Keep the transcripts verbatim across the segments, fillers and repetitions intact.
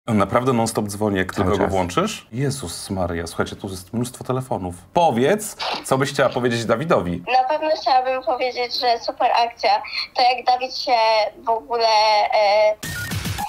Naprawdę non-stop dzwoni, jak tylko Cały go czas. włączysz? Jezus Maria, słuchajcie, tu jest mnóstwo telefonów. Powiedz, co byś chciała powiedzieć Dawidowi. Na pewno chciałabym powiedzieć, że super akcja. To jak Dawid się w ogóle... E...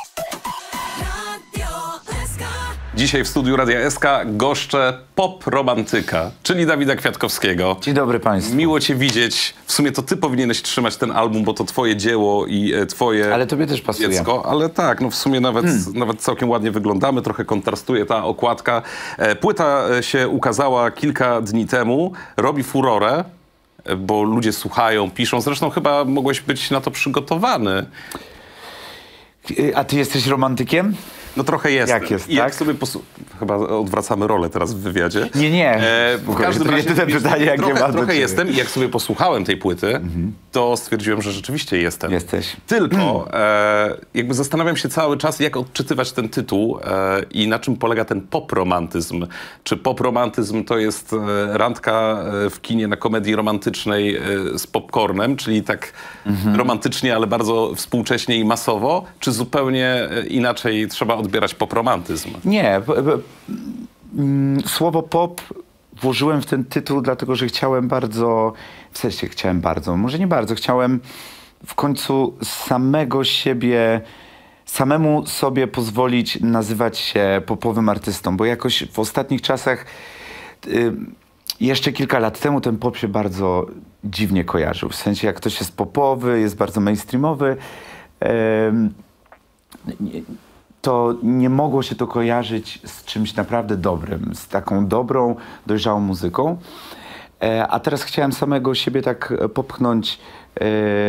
Dzisiaj w studiu Radia S K goszczę pop romantyka, czyli Dawida Kwiatkowskiego. Dzień dobry państwu. Miło cię widzieć. W sumie to ty powinieneś trzymać ten album, bo to twoje dzieło i e, twoje Ale tobie też pasuje. dziecko. Ale tak, no w sumie nawet, hmm. nawet całkiem ładnie wyglądamy, trochę kontrastuje ta okładka. E, płyta e, się ukazała kilka dni temu, robi furorę, e, bo ludzie słuchają, piszą. Zresztą chyba mogłeś być na to przygotowany. A ty jesteś romantykiem? No trochę jestem. Jak jest, I jak tak? sobie posu... Chyba odwracamy rolę teraz w wywiadzie. Nie, nie. E, w każdym to razie jedyne pytanie, jakie trochę, mam do trochę ciebie. jestem i jak sobie posłuchałem tej płyty, mm-hmm. to stwierdziłem, że rzeczywiście jestem. Jesteś. Tylko e, jakby zastanawiam się cały czas, jak odczytywać ten tytuł e, i na czym polega ten popromantyzm. Czy popromantyzm to jest e, randka w kinie na komedii romantycznej e, z popcornem, czyli tak mm-hmm. romantycznie, ale bardzo współcześnie i masowo, czy zupełnie e, inaczej trzeba odbierać popromantyzm? Nie. B, b, mm, słowo pop włożyłem w ten tytuł, dlatego że chciałem bardzo, w sensie chciałem bardzo, może nie bardzo, chciałem w końcu samego siebie, samemu sobie pozwolić nazywać się popowym artystą, bo jakoś w ostatnich czasach, y, jeszcze kilka lat temu ten pop się bardzo dziwnie kojarzył. W sensie jak ktoś jest popowy, jest bardzo mainstreamowy, y, nie, to nie mogło się to kojarzyć z czymś naprawdę dobrym, z taką dobrą, dojrzałą muzyką. E, a teraz chciałem samego siebie tak popchnąć e,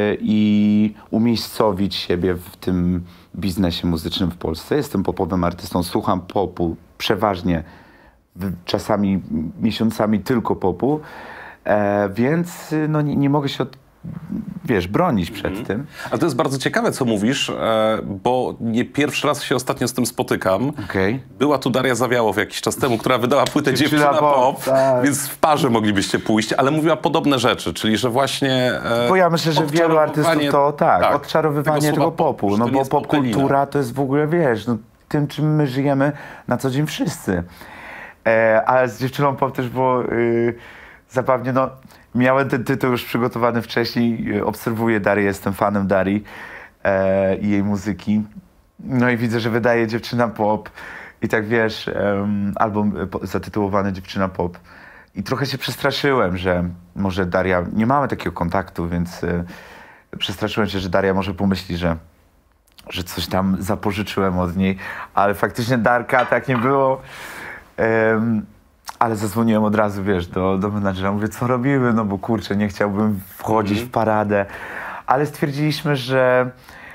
i umiejscowić siebie w tym biznesie muzycznym w Polsce. Jestem popowym artystą, słucham popu, przeważnie w, czasami miesiącami tylko popu, e, więc no, nie, nie mogę się od wiesz, bronić przed mm. tym. Ale to jest bardzo ciekawe, co mówisz, e, bo nie pierwszy raz się ostatnio z tym spotykam. Okay. Była tu Daria Zawiałow jakiś czas temu, która wydała płytę Dziewczyna, Dziewczyna Pop, pop tak. Więc w parze moglibyście pójść, ale mówiła podobne rzeczy, czyli że właśnie... E, bo ja myślę, że wielu artystów to tak, tak odczarowywanie tego, tego popu, pop, no bo popkultura to jest w ogóle, wiesz, no, tym, czym my żyjemy na co dzień wszyscy. E, ale z Dziewczyną Pop też było y, zabawnie, no miałem ten tytuł już przygotowany wcześniej, obserwuję Darię, jestem fanem Darii e, i jej muzyki. No i widzę, że wydaje Dziewczyna Pop i tak wiesz, um, album zatytułowany Dziewczyna Pop. I trochę się przestraszyłem, że może Daria, nie mamy takiego kontaktu, więc e, przestraszyłem się, że Daria może pomyśli, że, że coś tam zapożyczyłem od niej, ale faktycznie Darka tak nie było. Um, Ale zadzwoniłem od razu, wiesz, do, do menadżera. Mówię, co robimy? No bo kurczę, nie chciałbym wchodzić mm. w paradę. Ale stwierdziliśmy, że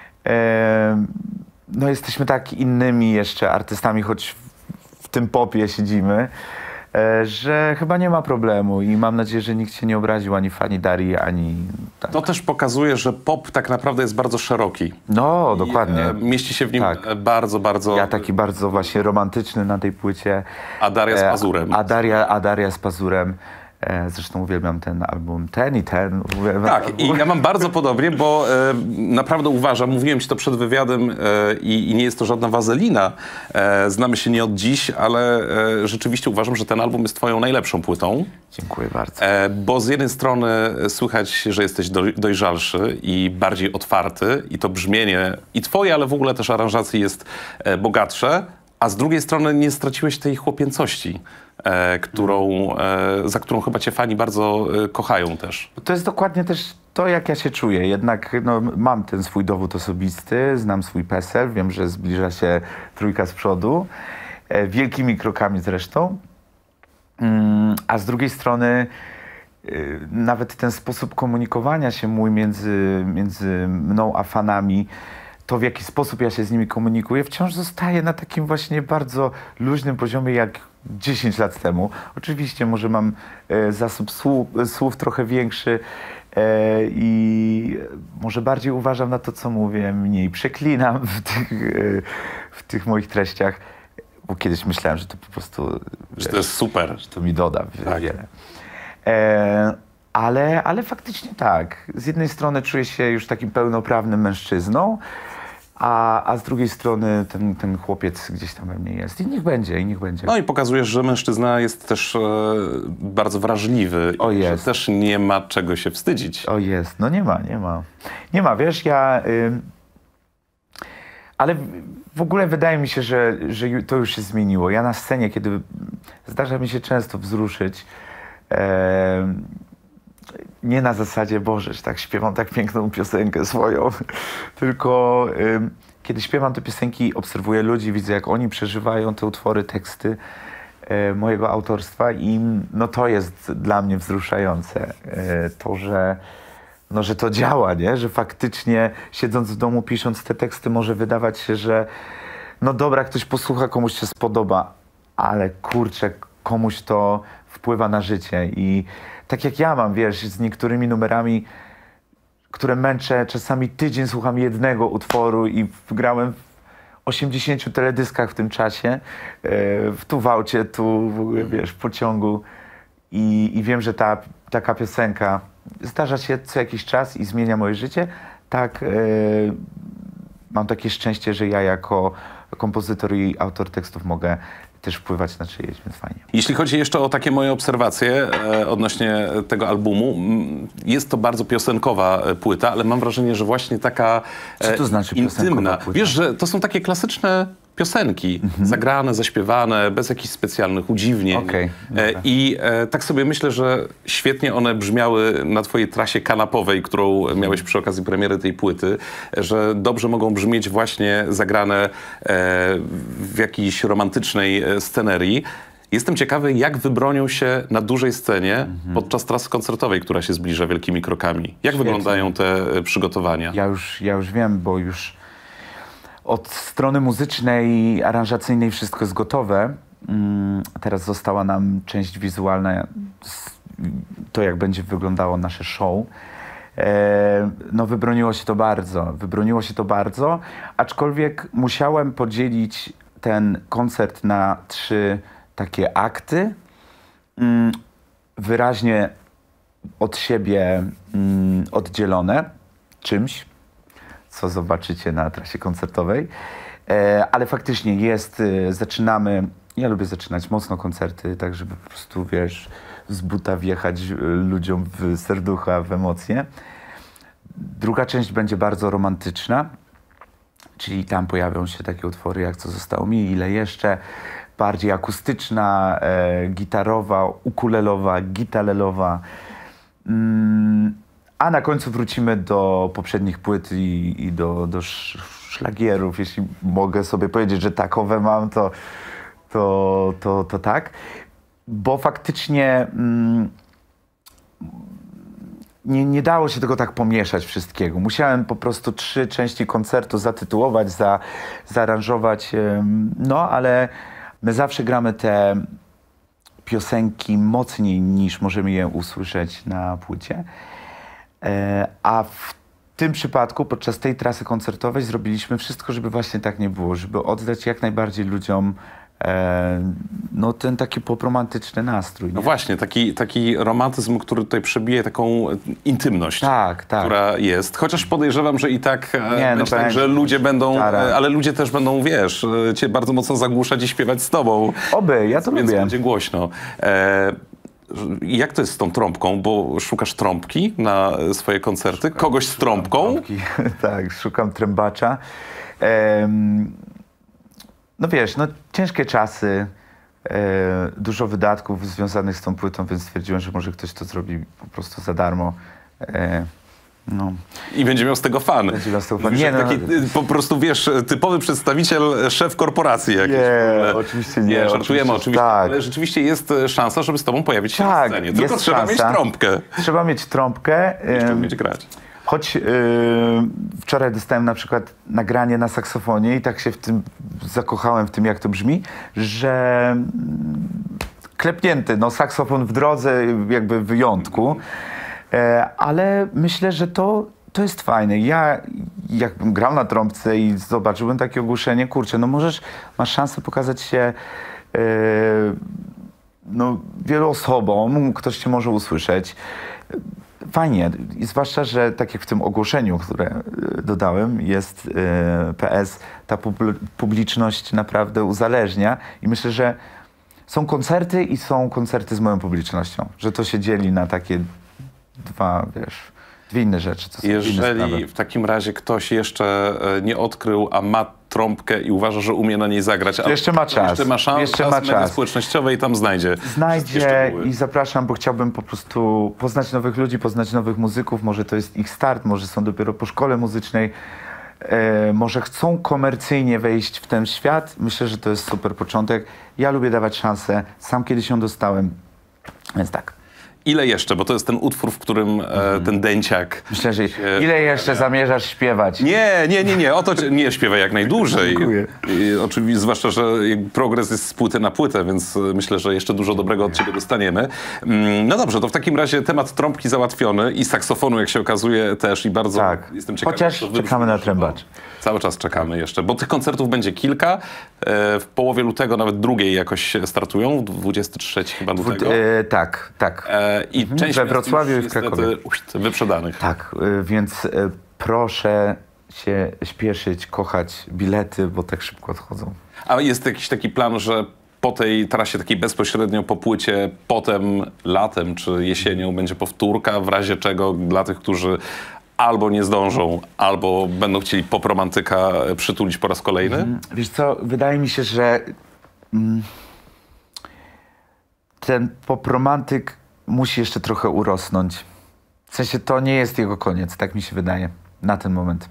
e, no jesteśmy tak innymi jeszcze artystami, choć w, w tym popie siedzimy, e, że chyba nie ma problemu. I mam nadzieję, że nikt się nie obraził, ani fani Darii, ani... Tak. To też pokazuje, że pop tak naprawdę jest bardzo szeroki. No, dokładnie. I, e, mieści się w nim tak. bardzo, bardzo... Ja taki bardzo właśnie romantyczny na tej płycie. A Daria z Pazurem. A Daria, a Daria z Pazurem. E, zresztą uwielbiam ten album, ten i ten. Uwielbiam tak, album. i ja mam bardzo podobnie, bo e, naprawdę uważam, mówiłem ci to przed wywiadem e, i, i nie jest to żadna wazelina. E, znamy się nie od dziś, ale e, rzeczywiście uważam, że ten album jest twoją najlepszą płytą. Dziękuję bardzo. E, bo z jednej strony słychać, że jesteś doj, dojrzalszy i bardziej otwarty i to brzmienie i twoje, ale w ogóle też aranżacji jest e, bogatsze, a z drugiej strony nie straciłeś tej chłopięcości. E, którą, e, za którą chyba cię fani bardzo e, kochają też. To jest dokładnie też to, jak ja się czuję. Jednak no, mam ten swój dowód osobisty, znam swój PESEL, wiem, że zbliża się trójka z przodu, e, wielkimi krokami zresztą. Mm, a z drugiej strony e, nawet ten sposób komunikowania się mój między, między mną a fanami, to w jaki sposób ja się z nimi komunikuję, wciąż zostaje na takim właśnie bardzo luźnym poziomie, jak dziesięć lat temu. Oczywiście może mam e, zasób słów, słów trochę większy e, i może bardziej uważam na to, co mówię, mniej przeklinam w tych, e, w tych moich treściach, bo kiedyś myślałem, że to po prostu... Że wiesz, to jest super. Że to mi doda tak. wiele. E, ale, ale faktycznie tak. Z jednej strony czuję się już takim pełnoprawnym mężczyzną, A, a z drugiej strony ten, ten chłopiec gdzieś tam we mnie jest. I niech będzie, i niech będzie. No i pokazujesz, że mężczyzna jest też e, bardzo wrażliwy. O i jest. Że też nie ma czego się wstydzić. O jest. No nie ma, nie ma. Nie ma, wiesz, ja... Y, ale w ogóle wydaje mi się, że, że to już się zmieniło. Ja na scenie, kiedy zdarza mi się często wzruszyć, e, nie na zasadzie, Boże, że tak śpiewam tak piękną piosenkę swoją, tylko y, kiedy śpiewam te piosenki, obserwuję ludzi, widzę, jak oni przeżywają te utwory, teksty y, mojego autorstwa i no to jest dla mnie wzruszające. Y, to, że, no, że to działa, nie? Że faktycznie siedząc w domu, pisząc te teksty, może wydawać się, że no dobra, ktoś posłucha, komuś się spodoba, ale kurczę, komuś to wpływa na życie i tak jak ja mam, wiesz, z niektórymi numerami, które męczę, czasami tydzień słucham jednego utworu i grałem w osiemdziesięciu teledyskach w tym czasie, w tu w aucie, tu w ogóle, wiesz, w pociągu i, i wiem, że ta, taka piosenka zdarza się co jakiś czas i zmienia moje życie. Tak, yy, mam takie szczęście, że ja jako kompozytor i autor tekstów mogę też wpływać na czyjeś, więc fajnie. Jeśli chodzi jeszcze o takie moje obserwacje e, odnośnie tego albumu, m, jest to bardzo piosenkowa płyta, ale mam wrażenie, że właśnie taka e, Co to znaczy intymna. płyta? Wiesz, że to są takie klasyczne piosenki, mhm. zagrane, zaśpiewane, bez jakichś specjalnych udziwnień. Okay, e, I e, tak sobie myślę, że świetnie one brzmiały na twojej trasie kanapowej, którą miałeś przy okazji premiery tej płyty, że dobrze mogą brzmieć właśnie zagrane e, w jakiejś romantycznej scenerii. Jestem ciekawy, jak wybronią się na dużej scenie mhm. podczas trasy koncertowej, która się zbliża wielkimi krokami. Jak Świetnie. wyglądają te przygotowania? Ja już, ja już wiem, bo już od strony muzycznej i aranżacyjnej wszystko jest gotowe. Teraz została nam część wizualna, to jak będzie wyglądało nasze show. No wybroniło się to bardzo, wybroniło się to bardzo, aczkolwiek musiałem podzielić ten koncert na trzy takie akty, wyraźnie od siebie oddzielone czymś, co zobaczycie na trasie koncertowej, e, ale faktycznie jest, e, zaczynamy, ja lubię zaczynać mocno koncerty, tak żeby po prostu, wiesz, z buta wjechać e, ludziom w serducha, w emocje. Druga część będzie bardzo romantyczna, czyli tam pojawią się takie utwory jak Co zostało mi, Ile jeszcze, bardziej akustyczna, e, gitarowa, ukulelowa, gitalelowa. Mm, A na końcu wrócimy do poprzednich płyt i, i do, do szlagierów. Jeśli mogę sobie powiedzieć, że takowe mam, to, to, to, to tak. Bo faktycznie mm, nie, nie dało się tego tak pomieszać wszystkiego. Musiałem po prostu trzy części koncertu zatytułować, za, zaaranżować. No, ale my zawsze gramy te piosenki mocniej niż możemy je usłyszeć na płycie. A w tym przypadku, podczas tej trasy koncertowej zrobiliśmy wszystko, żeby właśnie tak nie było, żeby oddać jak najbardziej ludziom e, no, ten taki popromantyczny nastrój. Nie? No właśnie, taki, taki romantyzm, który tutaj przebije taką intymność, tak, tak. która jest. Chociaż podejrzewam, że i tak, nie, no tak, że ludzie będą, Stara. ale ludzie też będą, wiesz, cię bardzo mocno zagłuszać i śpiewać z tobą. Oby, ja to więc lubię. będzie głośno. E, Jak to jest z tą trąbką? Bo szukasz trąbki na swoje koncerty? Szukam, Kogoś z trąbką? Tak, szukam trębacza. Ehm, no wiesz, no ciężkie czasy, e, dużo wydatków związanych z tą płytą, więc stwierdziłem, że może ktoś to zrobi po prostu za darmo. E, No. I będzie miał z tego fan. Będzie miał z tego fan. Nie, no, taki po prostu, wiesz, typowy przedstawiciel, szef korporacji jakiejś. Nie, oczywiście nie. Nie, żartujemy oczywiście, oczywiście tak. ale rzeczywiście jest szansa, żeby z tobą pojawić się tak, na scenie. Tylko trzeba szansa. mieć trąbkę. Trzeba mieć trąbkę. Jeszcze umieć grać. Choć yy, wczoraj dostałem na przykład nagranie na saksofonie i tak się w tym zakochałem, w tym jak to brzmi, że klepnięty, no saksofon w drodze, jakby w wyjątku. E, ale myślę, że to, to jest fajne. Ja jakbym grał na trąbce i zobaczyłbym takie ogłuszenie, kurczę, no możesz, masz szansę pokazać się e, no, wielu osobom, ktoś cię może usłyszeć. fajnie. I zwłaszcza, że tak jak w tym ogłoszeniu, które dodałem, jest yy, P S, ta publiczność naprawdę uzależnia i myślę, że są koncerty i są koncerty z moją publicznością, że to się dzieli na takie dwa, wiesz, dwie inne rzeczy. To są Jeżeli w takim razie ktoś jeszcze nie odkrył, a ma trąbkę i uważa, że umie na niej zagrać, to jeszcze ma czas. Jeszcze ma szansę, jeszcze czas ma media czas. społecznościowe i tam znajdzie. Znajdzie i zapraszam, bo chciałbym po prostu poznać nowych ludzi, poznać nowych muzyków. Może to jest ich start, może są dopiero po szkole muzycznej. E, może chcą komercyjnie wejść w ten świat. Myślę, że to jest super początek. Ja lubię dawać szansę. Sam kiedyś ją dostałem. Więc tak. Ile jeszcze? Bo to jest ten utwór, w którym e, ten dęciak... Myślę, że ile jeszcze zamierzasz śpiewać? Nie, nie, nie, nie. O to nie śpiewaj jak najdłużej. Dziękuję. I, oczywiście, zwłaszcza, że progres jest z płyty na płytę, więc myślę, że jeszcze dużo dobrego od ciebie dostaniemy. No dobrze, to w takim razie temat trąbki załatwiony i saksofonu, jak się okazuje, też i bardzo tak. jestem ciekawy. Chociaż czekamy na trębacz. Cały czas czekamy jeszcze, bo tych koncertów będzie kilka. W połowie lutego nawet drugiej jakoś startują, dwudziestego trzeciego chyba lutego. E, tak, tak. E, I mhm. część we Wrocławiu i w Krakowie. Wyprzedanych. Tak, e, więc e, proszę się śpieszyć, kochać bilety, bo tak szybko odchodzą. A jest jakiś taki plan, że po tej trasie takiej bezpośrednio po płycie, potem latem czy jesienią będzie powtórka, w razie czego dla tych, którzy albo nie zdążą, albo będą chcieli popromantyka przytulić po raz kolejny? Mm, wiesz co, wydaje mi się, że mm, ten popromantyk musi jeszcze trochę urosnąć. W sensie to nie jest jego koniec, tak mi się wydaje, na ten moment.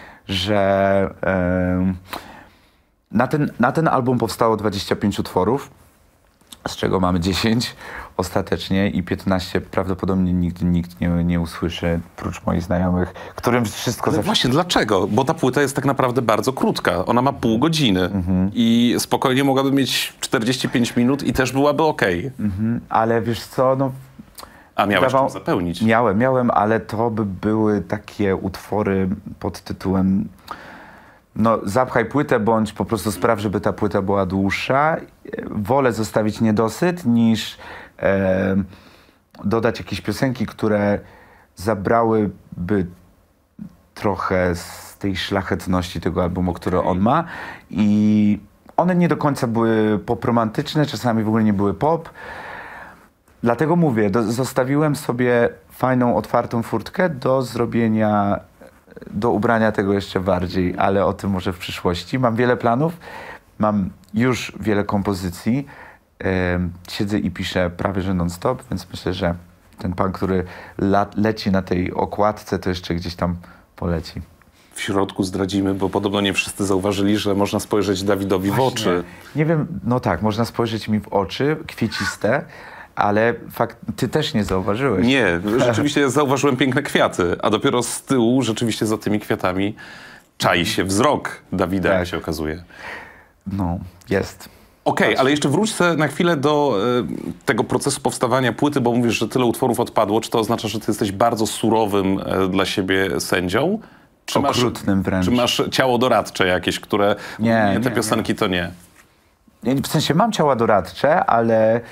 Że yy, na, ten, na ten album powstało dwadzieścia pięć utworów, z czego mamy dziesięć ostatecznie i piętnaście prawdopodobnie nigdy nikt nie, nie usłyszy, prócz moich znajomych, którym wszystko... Ale zawsze... właśnie, dlaczego? Bo ta płyta jest tak naprawdę bardzo krótka. Ona ma pół godziny mhm. i spokojnie mogłaby mieć czterdzieści pięć minut i też byłaby okej. Mhm. Ale wiesz co, no... A miałeś czym zapełnić? Miałem, miałem, ale to by były takie utwory pod tytułem no zapchaj płytę, bądź po prostu spraw, żeby ta płyta była dłuższa. Wolę zostawić niedosyt, niż e, dodać jakieś piosenki, które zabrałyby trochę z tej szlachetności tego albumu, który on ma. I one nie do końca były pop-romantyczne, czasami w ogóle nie były pop. Dlatego mówię, do, zostawiłem sobie fajną, otwartą furtkę do zrobienia, do ubrania tego jeszcze bardziej, ale o tym może w przyszłości. Mam wiele planów, mam już wiele kompozycji. Yy, siedzę i piszę prawie że non-stop, więc myślę, że ten pan, który la, leci na tej okładce, to jeszcze gdzieś tam poleci. W środku zdradzimy, bo podobno nie wszyscy zauważyli, że można spojrzeć Dawidowi Właśnie. w oczy. Nie wiem, no tak, można spojrzeć mi w oczy, kwieciste, ale fakt, ty też nie zauważyłeś. Nie, rzeczywiście zauważyłem piękne kwiaty, a dopiero z tyłu rzeczywiście za tymi kwiatami czai się wzrok Dawida, tak. jak się okazuje. No, jest. Okej, okay, ale jeszcze wróćmy na chwilę do e, tego procesu powstawania płyty, bo mówisz, że tyle utworów odpadło. Czy to oznacza, że ty jesteś bardzo surowym e, dla siebie sędzią? Czy Okrutnym masz, wręcz. Czy masz ciało doradcze jakieś, które nie, nie te nie, piosenki nie. to nie? W sensie mam ciała doradcze, ale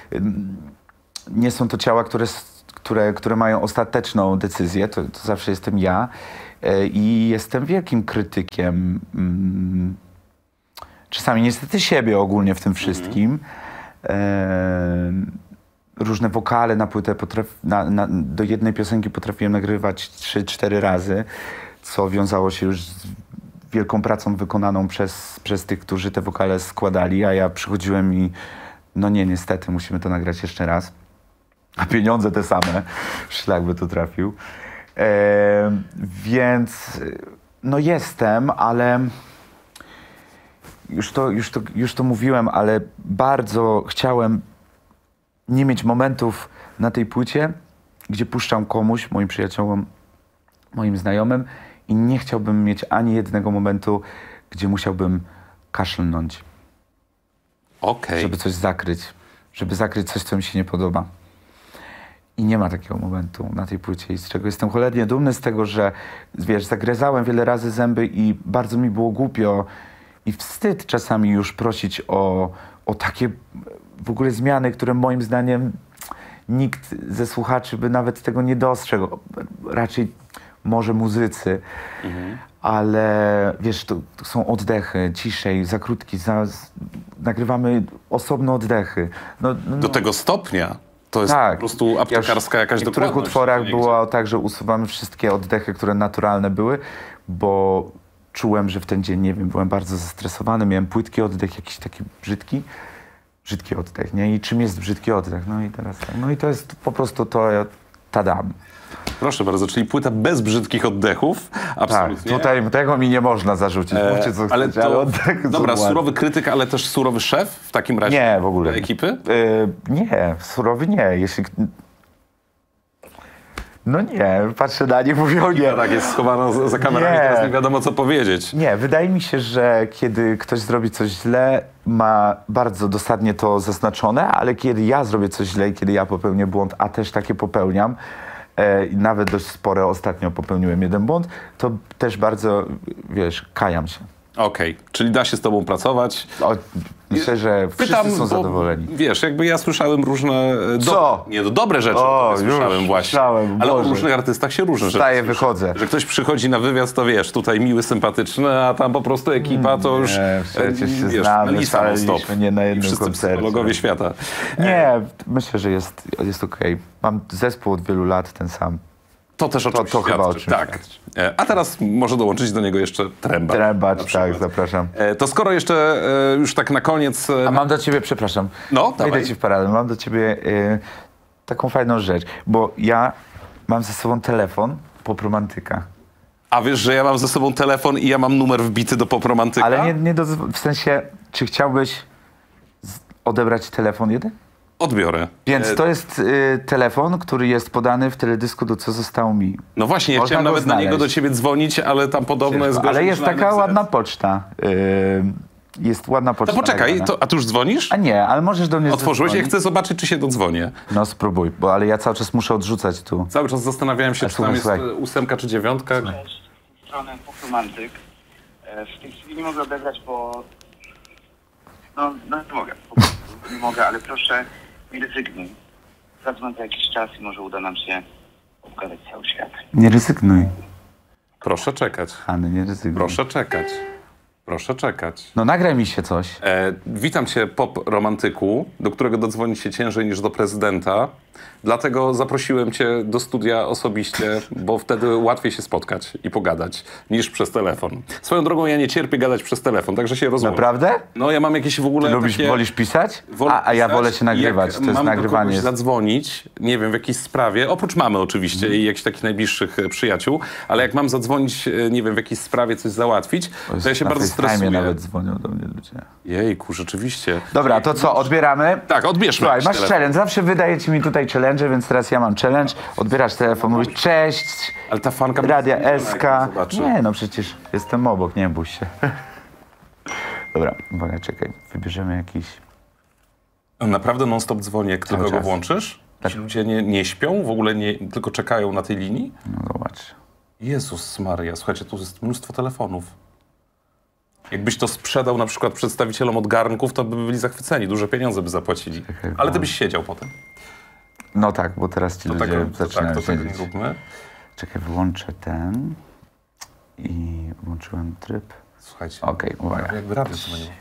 nie są to ciała, które, które, które mają ostateczną decyzję. To, to zawsze jestem ja i jestem wielkim krytykiem czasami niestety siebie ogólnie w tym wszystkim. Mhm. E, różne wokale na płytę potraf, na, na, do jednej piosenki potrafiłem nagrywać trzy cztery razy, co wiązało się już z wielką pracą wykonaną przez, przez tych, którzy te wokale składali, a ja przychodziłem i no nie, niestety, musimy to nagrać jeszcze raz. A pieniądze te same, szlak by to trafił. E, więc no jestem, ale już to, już, to, już to mówiłem, ale bardzo chciałem nie mieć momentów na tej płycie, gdzie puszczam komuś, moim przyjaciołom, moim znajomym i nie chciałbym mieć ani jednego momentu, gdzie musiałbym kaszlnąć. Okay. Żeby coś zakryć. Żeby zakryć coś, co mi się nie podoba. I nie ma takiego momentu na tej płycie, i z czego jestem cholernie dumny, z tego, że wiesz, zagryzałem wiele razy zęby i bardzo mi było głupio i wstyd czasami już prosić o, o takie w ogóle zmiany, które moim zdaniem nikt ze słuchaczy by nawet tego nie dostrzegł. Raczej może muzycy, mhm. ale wiesz, to, to są oddechy, ciszej, za krótki, za, z, nagrywamy osobne oddechy. No, no, Do tego stopnia? To jest tak. po prostu aptekarska jakaś dokładność. W niektórych utworach było tak, że usuwamy wszystkie oddechy, które naturalne były, bo czułem, że w ten dzień, nie wiem, byłem bardzo zestresowany, miałem płytki oddech, jakiś taki brzydki, brzydki oddech, nie? I czym jest brzydki oddech? No i teraz tak. No i to jest po prostu to, tadam. Proszę bardzo, czyli płyta bez brzydkich oddechów, absolutnie. Tak, tutaj tego mi nie można zarzucić. Mówcie, co ale chcecie, to, ale oddech dobra, surowy krytyk, ale też surowy szef w takim razie? Nie, w ogóle. Ekipy? Yy, nie, surowy nie. Jeśli... No nie, patrzę na nie, mówią nie. Tak, jest schowana za, za kamerami, nie. Teraz nie wiadomo, co powiedzieć. Nie, wydaje mi się, że kiedy ktoś zrobi coś źle, ma bardzo dosadnie to zaznaczone, ale kiedy ja zrobię coś źle i kiedy ja popełnię błąd, a też takie popełniam, e, nawet dość spore, ostatnio popełniłem jeden błąd, to też bardzo, wiesz, kajam się. Okej, okay. Czyli da się z tobą pracować. O, myślę, że wszyscy Pytam, są zadowoleni. Bo, wiesz, jakby ja słyszałem różne... Do... Co? Nie, to dobre rzeczy o, słyszałem już, właśnie. Słyszałem, ale Boże. o różnych artystach się różne Wstaję, rzeczy. wychodzę. Że ktoś przychodzi na wywiad, to wiesz, tutaj miły, sympatyczny, a tam po prostu ekipa to już... Nie, przecież się wiesz, znamy, stop. Nie na jednym wszyscy koncercie. psychologowie świata. Nie, myślę, że jest, jest okej. Okay. Mam zespół od wielu lat, ten sam. To też oczywiście to, to chyba o czymś tak. A teraz może dołączyć do niego jeszcze Trębacz. Trębacz, tak, zapraszam. To skoro jeszcze już tak na koniec... A mam do ciebie, przepraszam, no, wejdę ci w paradę, mam do ciebie y, taką fajną rzecz, bo ja mam ze sobą telefon Popromantyka. A wiesz, że ja mam ze sobą telefon i ja mam numer wbity do Popromantyka? Ale nie, nie do, w sensie, czy chciałbyś z, odebrać telefon jeden? Odbiorę. Więc to jest y, telefon, który jest podany w teledysku do Co zostało mi. No właśnie, ja Można chciałem nawet znaleźć. na niego do ciebie dzwonić, ale tam podobno jest... Ale jest taka ładna poczta. Y, jest ładna poczta. To poczekaj, to, a ty już dzwonisz? A nie, ale możesz do mnie Otworzyłeś? Ja chcę zobaczyć, czy się dodzwonię. No spróbuj, bo ale ja cały czas muszę odrzucać tu. Cały czas zastanawiałem się, a czy tam jest ósemka, czy dziewiątka. Cześć, z tej strony Popromantyk. W tej chwili nie mogę odebrać, bo... No, no nie mogę, po prostu nie mogę, ale proszę nie rezygnuj. Zadzwoń za jakiś czas i może uda nam się obgadać cały świat. Nie rezygnuj. Proszę czekać. Hany, nie rezygnuj. Proszę czekać. Proszę czekać. No nagraj mi się coś. E, witam cię, pop romantyku, do którego dodzwonić się ciężej niż do prezydenta. Dlatego zaprosiłem cię do studia osobiście, bo wtedy łatwiej się spotkać i pogadać niż przez telefon. Swoją drogą ja nie cierpię gadać przez telefon, także się rozumiem. Naprawdę? No ja mam jakieś w ogóle Ty lubisz, takie... wolisz pisać? Wolę a, a ja wolę się nagrywać, to jest nagrywanie. Jak mam zadzwonić, nie wiem, w jakiejś sprawie, oprócz mamy oczywiście mm. i jakichś takich najbliższych przyjaciół, ale jak mam zadzwonić, nie wiem, w jakiejś sprawie coś załatwić, to, to ja się bardzo stresuję. nawet dzwonią do mnie ludzie. Jejku, rzeczywiście. Dobra, to co, odbieramy? Tak, odbierzmy. Słuchaj, masz telefon. challenge, zawsze wydajecie mi tutaj challenge, więc teraz ja mam challenge. Odbierasz telefon, mówisz cześć, ale ta fanka Radia S K. Nie, no przecież jestem obok, nie bój się. Dobra, uwaga, czekaj, wybierzemy jakiś... Naprawdę non-stop dzwonię, jak tylko go włączysz? Tak. Ci ludzie nie, nie śpią? W ogóle nie, tylko czekają na tej linii? No zobacz. Jezus Maria, słuchajcie, tu jest mnóstwo telefonów. Jakbyś to sprzedał na przykład przedstawicielom od garnków, to by byli zachwyceni, duże pieniądze by zapłacili. Czekaj, ale ty byś siedział potem. No tak, bo teraz ci to ludzie tak, zaczynają tak, to tak nie róbmy. Czekaj, wyłączę ten i włączyłem tryb. Słuchajcie, okej, okay, uwaga. Jakby radio co nie ma.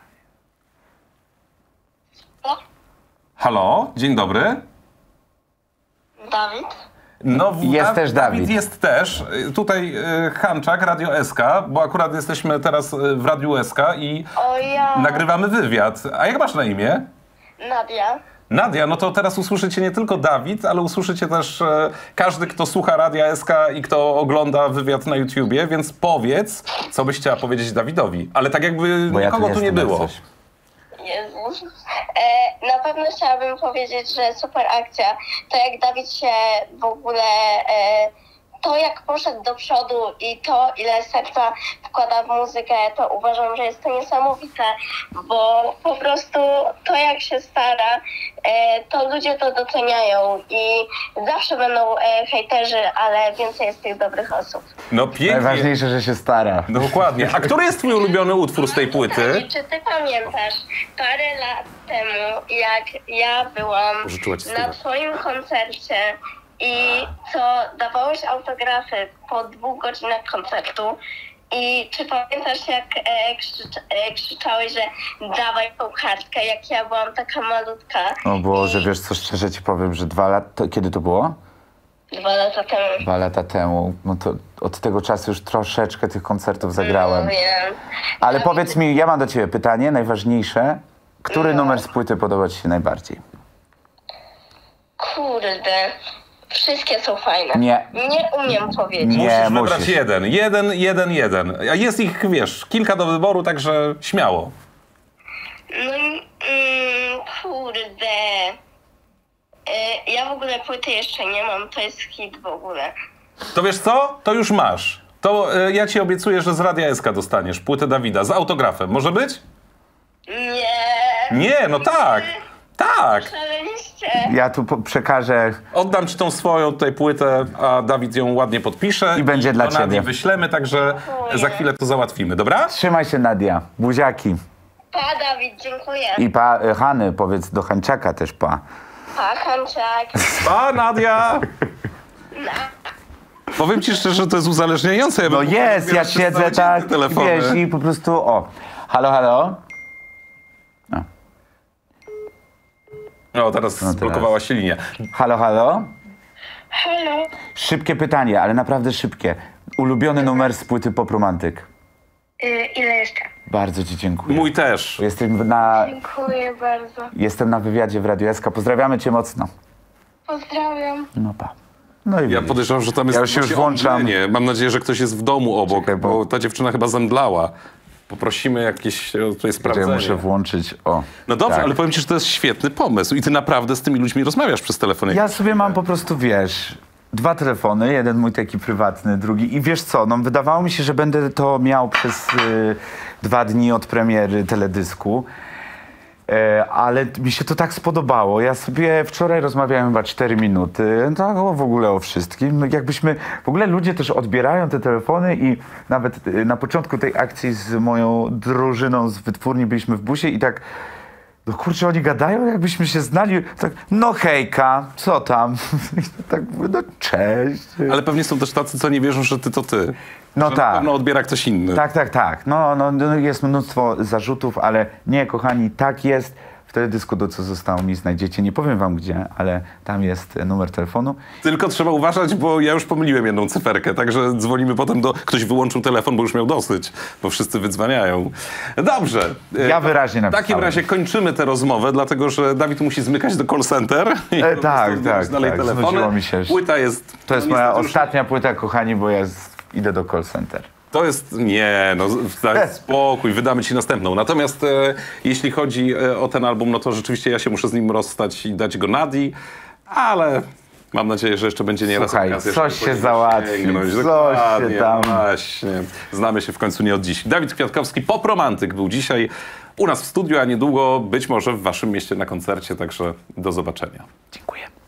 Halo, dzień dobry. Dawid? No, jest też Dawid. Dawid jest też. Tutaj y, Hanczak, Radio S K, bo akurat jesteśmy teraz w Radiu S K i o ja. nagrywamy wywiad. A jak masz na imię? Nadia. Nadia, no to teraz usłyszycie nie tylko Dawid, ale usłyszycie też e, każdy, kto słucha Radia S K i kto ogląda wywiad na YouTubie, więc powiedz, co byś chciała powiedzieć Dawidowi. Ale tak jakby bo nikogo ja tu, tu nie było. Jezus. E, na pewno chciałabym powiedzieć, że super akcja. To jak Dawid się w ogóle e, to, jak poszedł do przodu i to, ile serca wkłada w muzykę, to uważam, że jest to niesamowite, bo po prostu to, jak się stara, e, to ludzie to doceniają i zawsze będą e, hejterzy, ale więcej jest tych dobrych osób. No pięknie. Najważniejsze, że się stara. Dokładnie. A który jest twój ulubiony utwór z tej płyty? Pytanie, czy ty pamiętasz parę lat temu, jak ja byłam na twoim koncercie i co dawałeś autografy po dwóch godzinach koncertu i czy pamiętasz, jak e, krzycz, e, krzyczałeś, że dawaj tą kartkę, jak ja byłam taka malutka? O Boże, I... wiesz co, szczerze ci powiem, że dwa lata... Kiedy to było? Dwa lata temu. Dwa lata temu. No to od tego czasu już troszeczkę tych koncertów zagrałem. No, wiem. Ale ja powiedz mi, ja mam do ciebie pytanie, najważniejsze. Który no. numer z płyty podoba ci się najbardziej? Kurde, wszystkie są fajne. Nie. Nie umiem powiedzieć. Nie, Musisz musisz. wybrać jeden. Jeden, jeden, jeden. A jest ich, wiesz, kilka do wyboru, także śmiało. No, mm, kurde. Y, ja w ogóle płyty jeszcze nie mam, to jest hit w ogóle. To wiesz co? To już masz. To e, ja ci obiecuję, że z Radia S K dostaniesz płytę Dawida z autografem. Może być? Nie. Nie, no tak. Tak. Szaleliście. Ja tu po- przekażę... Oddam ci tą swoją tutaj płytę, a Dawid ją ładnie podpisze. I będzie dla do Nadii ciebie. wyślemy, także za chwilę to załatwimy, dobra? Trzymaj się, Nadia. Buziaki. Pa, Dawid, dziękuję. I pa y, Hany, powiedz do Hańczaka też pa. Pa, Hanciak. Pa, Nadia! No. Powiem ci szczerze, że to jest uzależniające. Ja No bym jest, mógł ja odbierać przez siedzę cały dzień tak, te telefony. wiesz, i po prostu, o. Halo, halo? No. No, teraz teraz. zblokowała się linia. Halo, halo? Halo. Szybkie pytanie, ale naprawdę szybkie. Ulubiony numer z płyty Pop Romantyk. Y, ile jeszcze? Bardzo ci dziękuję. Mój też. Jestem na, Dziękuję bardzo. jestem na wywiadzie w Radiu S K. Pozdrawiamy cię mocno. Pozdrawiam. No pa. No i Ja widzisz. podejrzewam, że tam jest Ja już się już właśnie włączam. omdlenie. Mam nadzieję, że ktoś jest w domu obok, Czekaj, bo- bo ta dziewczyna chyba zemdlała. Poprosimy jakieś e, tutaj Czekaj, sprawdzenie. muszę włączyć, o. No dobrze, tak. ale powiem ci, że to jest świetny pomysł i ty naprawdę z tymi ludźmi rozmawiasz przez telefon. Ja sobie mam po prostu, wiesz, dwa telefony, jeden mój taki prywatny, drugi. I wiesz co, no wydawało mi się, że będę to miał przez y, dwa dni od premiery teledysku. E, ale mi się to tak spodobało. Ja sobie wczoraj rozmawiałem chyba cztery minuty, tak o, w ogóle o wszystkim. Jakbyśmy, w ogóle ludzie też odbierają te telefony i nawet y, na początku tej akcji z moją drużyną z wytwórni byliśmy w busie i tak, no kurczę, oni gadają, jakbyśmy się znali. Tak, no hejka, co tam? Tak, no cześć. Ale pewnie są też tacy, co nie wierzą, że ty to ty. No że tak. Na pewno odbiera ktoś inny. Tak, tak, tak. No, no, no jest mnóstwo zarzutów, ale nie, kochani, tak jest. W teledysku, do co zostało mi, znajdziecie. Nie powiem wam gdzie, ale tam jest numer telefonu. Tylko trzeba uważać, bo ja już pomyliłem jedną cyferkę, także dzwonimy potem do... Ktoś wyłączył telefon, bo już miał dosyć, bo wszyscy wydzwaniają. Dobrze. Ja wyraźnie W napisałem. takim razie kończymy tę rozmowę, dlatego że Dawid musi zmykać do call center. I E, po tak, prostu odbierać tak, dalej tak. telefony. Znudziło mi się już. Płyta jest... To jest no, moja niestety już- ostatnia płyta, kochani, bo ja z... idę do call center. To jest, nie, no daj spokój, wydamy ci następną. Natomiast e, jeśli chodzi e, o ten album, no to rzeczywiście ja się muszę z nim rozstać i dać go Nadii, ale mam nadzieję, że jeszcze będzie nieraz Słuchaj, okazja, coś żeby się po niego załatwi, sięgnąć. coś Dokładnie, się tam- no właśnie. Znamy się w końcu nie od dziś. Dawid Kwiatkowski, Pop Romantyk, był dzisiaj u nas w studiu, a niedługo być może w waszym mieście na koncercie, także do zobaczenia. Dziękuję.